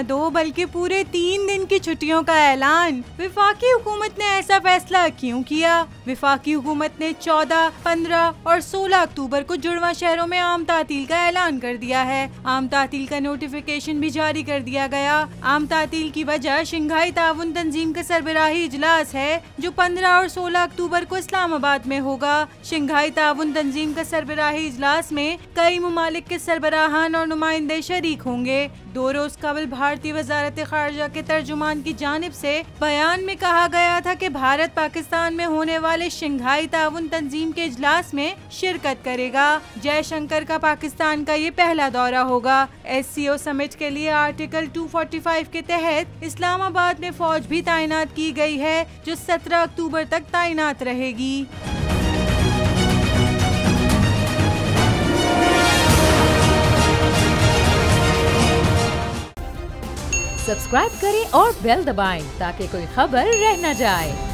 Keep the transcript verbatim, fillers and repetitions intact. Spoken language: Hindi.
न दो बल्कि पूरे तीन दिन की छुट्टियों का ऐलान। विफाकी हुकूमत ने ऐसा फैसला क्यों किया? विफाकी हुकूमत ने चौदह, पंद्रह और सोलह अक्टूबर को जुड़वा शहरों में आम तातील का ऐलान कर दिया है। आम तातील का नोटिफिकेशन भी जारी कर दिया गया। आम तातील की वजह शंघाई ताउन तंजीम का सरबराही इजलास है जो पंद्रह और सोलह अक्टूबर को इस्लामाबाद में होगा। शंघाई ताउन तंजीम का सरबराही इजलास में कई ममालिक के सरबराहान और नुमाइंदे शरीक होंगे। दो रोज कबल भारतीय वजारत खारजा के तर्जुमान की जानिब से बयान में कहा गया था कि भारत पाकिस्तान में होने वाले शंघाई ताउन तंजीम के इजलास में शिरकत करेगा। जयशंकर का पाकिस्तान का ये पहला दौरा होगा। एस सी ओ समिट के लिए आर्टिकल दो सौ पैंतालीस के तहत इस्लामाबाद में फौज भी तैनात की गई है जो सत्रह अक्टूबर तक तैनात रहेगी। सब्सक्राइब करें और बेल दबाएं ताकि कोई खबर रह न जाए।